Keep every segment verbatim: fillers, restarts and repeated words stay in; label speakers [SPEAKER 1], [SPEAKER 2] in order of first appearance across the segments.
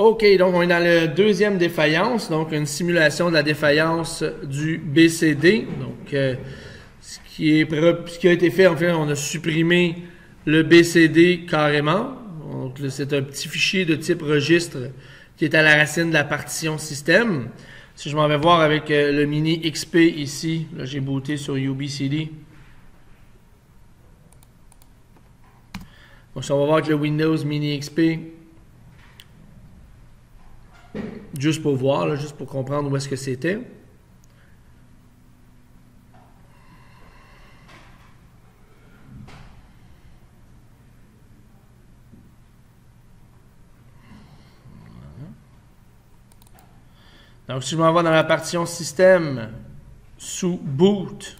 [SPEAKER 1] OK, donc on est dans la deuxième défaillance, donc une simulation de la défaillance du B C D. Donc, euh, ce, qui est, ce qui a été fait, en fait, on a supprimé le B C D carrément. Donc, c'est un petit fichier de type registre qui est à la racine de la partition système. Si je m'en vais voir avec euh, le mini X P ici, là j'ai booté sur U B C D. Donc, si on va voir avec le Windows Mini X P, juste pour voir, là, juste pour comprendre où est-ce que c'était. Donc, si je m'en vais dans la partition système sous boot,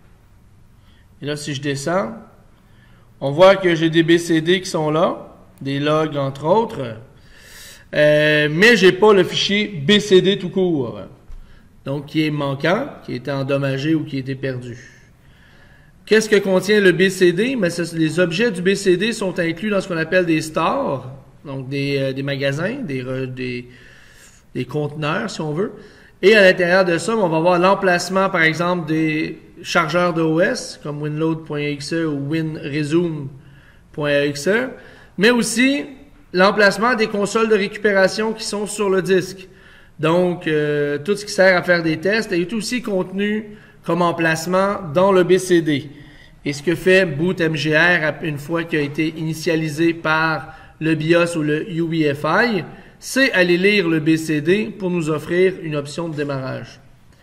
[SPEAKER 1] et là, si je descends, on voit que j'ai des B C D qui sont là, des logs entre autres. Euh, mais j'ai pas le fichier B C D tout court, donc qui est manquant, qui a été endommagé ou qui a été perdu. Qu'est-ce que contient le B C D? Mais ce, les objets du B C D sont inclus dans ce qu'on appelle des stores, donc des, euh, des magasins, des, des, des conteneurs si on veut. Et à l'intérieur de ça, on va voir l'emplacement par exemple des chargeurs de O S comme winload point E X E ou winresume point E X E, mais aussi l'emplacement des consoles de récupération qui sont sur le disque. Donc, euh, tout ce qui sert à faire des tests est aussi contenu comme emplacement dans le B C D. Et ce que fait Boot M G R une fois qu'il a été initialisé par le BIOS ou le U E F I, c'est aller lire le B C D pour nous offrir une option de démarrage.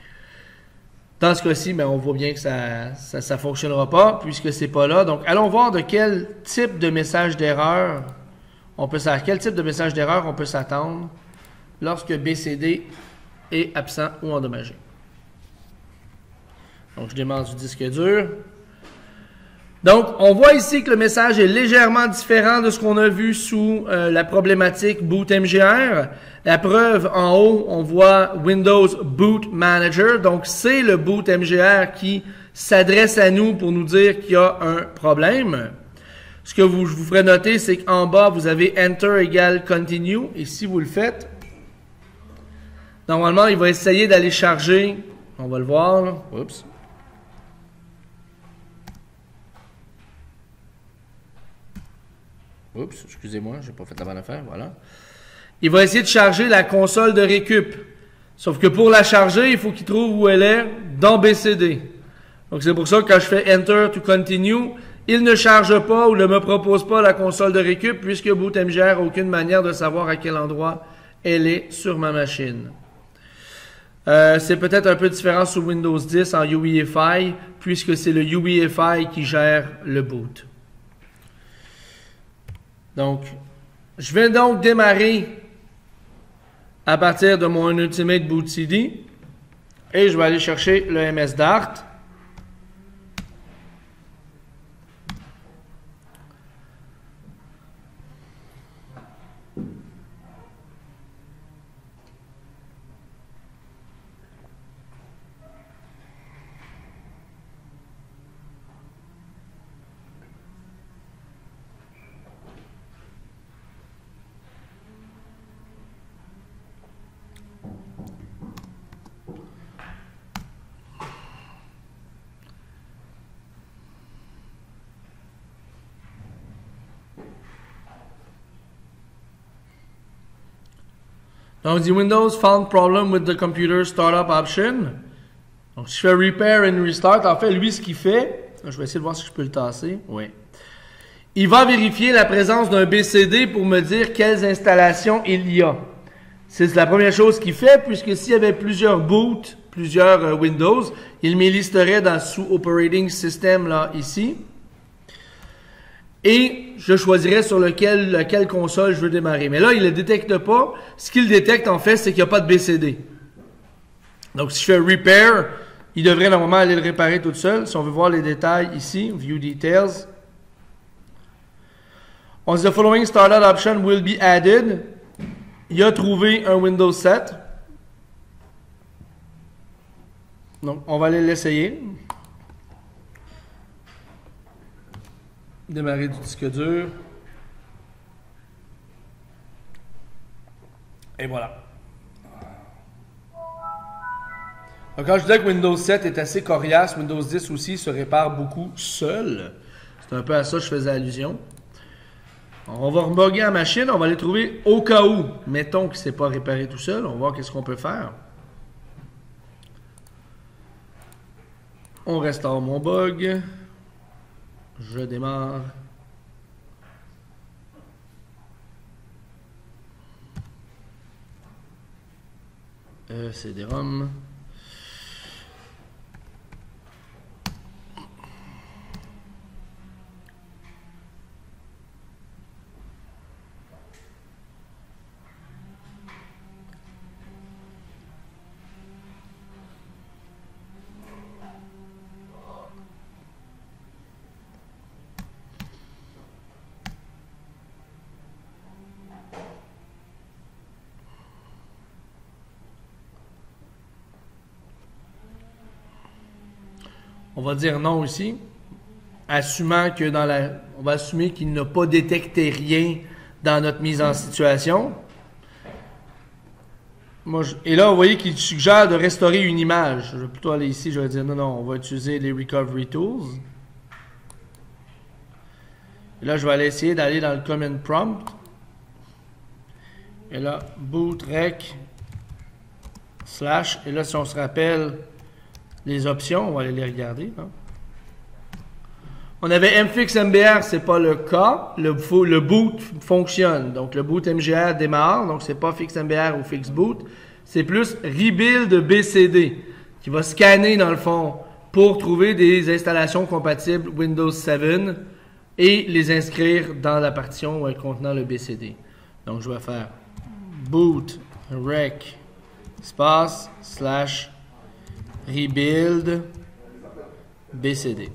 [SPEAKER 1] Dans ce cas-ci, ben, on voit bien que ça ça, ça fonctionnera pas puisque c'est pas là. Donc, allons voir de quel type de message d'erreur on peut savoir quel type de message d'erreur on peut s'attendre lorsque B C D est absent ou endommagé. Donc, je démarre du disque dur. Donc, on voit ici que le message est légèrement différent de ce qu'on a vu sous euh, la problématique Boot M G R. La preuve, en haut, on voit Windows Boot Manager. Donc, c'est le Boot M G R qui s'adresse à nous pour nous dire qu'il y a un problème. Ce que vous, je vous ferai noter, c'est qu'en bas, vous avez Enter égale Continue. Et si vous le faites, normalement, il va essayer d'aller charger. On va le voir. Là. Oups. Oups, excusez-moi, je n'ai pas fait la bonne affaire. Voilà. Il va essayer de charger la console de récup. Sauf que pour la charger, il faut qu'il trouve où elle est dans B C D. Donc, c'est pour ça que quand je fais Enter to Continue, il ne charge pas ou ne me propose pas la console de récup puisque Boot M G R n'a aucune manière de savoir à quel endroit elle est sur ma machine. Euh, c'est peut-être un peu différent sous Windows dix en U E F I puisque c'est le U E F I qui gère le boot. Donc, je vais donc démarrer à partir de mon Ultimate Boot C D et je vais aller chercher le M S Dart. Donc, on dit Windows found problem with the computer startup option. Donc, si je fais Repair and Restart, en fait, lui, ce qu'il fait, je vais essayer de voir si je peux le tasser. Oui. Il va vérifier la présence d'un B C D pour me dire quelles installations il y a. C'est la première chose qu'il fait, puisque s'il y avait plusieurs boots, plusieurs euh, Windows, il me listerait dans sous Operating System, là, ici. Et je choisirais sur lequel, lequel console je veux démarrer. Mais là, il ne le détecte pas. Ce qu'il détecte, en fait, c'est qu'il n'y a pas de B C D. Donc, si je fais Repair, il devrait normalement aller le réparer tout seul. Si on veut voir les détails ici, View Details. On dit The following startup option will be added. Il a trouvé un Windows sept. Donc, on va aller l'essayer. Démarrer du disque dur. Et voilà. Donc, quand je disais que Windows sept est assez coriace, Windows dix aussi se répare beaucoup seul. C'est un peu à ça que je faisais allusion. On va reboguer la machine, on va les trouver au cas où. Mettons qu'il ne s'est pas réparé tout seul, on va voir qu'est-ce qu'on peut faire. On restaure mon bug. Je démarre. Euh, C D-ROM. On va dire non ici, assumant que dans la, on va assumer qu'il n'a pas détecté rien dans notre mise en situation. Moi, je, et là, vous voyez qu'il suggère de restaurer une image. Je vais plutôt aller ici, je vais dire non, non, on va utiliser les Recovery Tools. Et là, je vais aller essayer d'aller dans le Command Prompt. Et là, boot rec slash. Et là, si on se rappelle les options, on va aller les regarder. Hein. On avait mfix M B R, c'est pas le cas. Le, le boot fonctionne. Donc, le boot M G R démarre. Donc, c'est pas fix M B R ou fix boot. C'est plus rebuild B C D qui va scanner, dans le fond, pour trouver des installations compatibles Windows sept et les inscrire dans la partition contenant le B C D. Donc, je vais faire boot rec space slash rebuild B C D.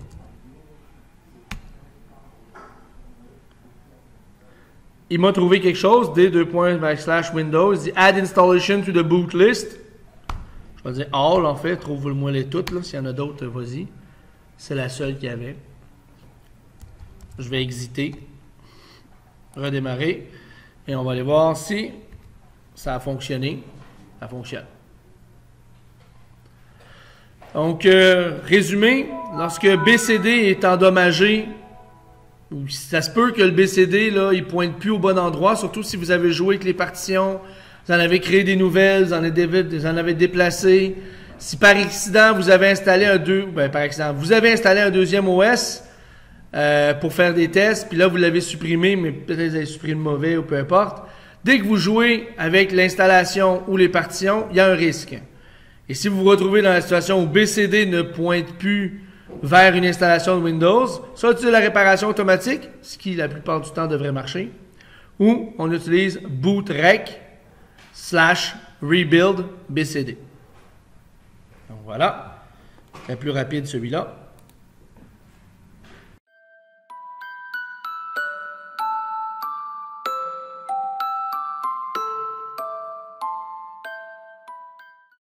[SPEAKER 1] Il m'a trouvé quelque chose, d deux points backslash Windows, il dit add installation to the boot list. Je vais dire all en fait, trouve-moi les toutes, là. S'il y en a d'autres, vas-y. C'est la seule qu'il y avait. Je vais exiter, redémarrer, et on va aller voir si ça a fonctionné. Ça fonctionne. Donc, euh, résumé, lorsque B C D est endommagé, ça se peut que le B C D, là, il pointe plus au bon endroit, surtout si vous avez joué avec les partitions, vous en avez créé des nouvelles, vous en avez, vous en avez déplacé. Si par accident, vous avez installé un deux, ben, par accident, vous avez installé un deuxième O S euh, pour faire des tests, puis là, vous l'avez supprimé, mais peut-être vous avez supprimé le mauvais ou peu importe. Dès que vous jouez avec l'installation ou les partitions, il y a un risque. Et si vous vous retrouvez dans la situation où B C D ne pointe plus vers une installation de Windows, soit on utilise la réparation automatique, ce qui la plupart du temps devrait marcher, ou on utilise bootrec slash rebuild B C D. Donc voilà, c'est plus rapide celui-là.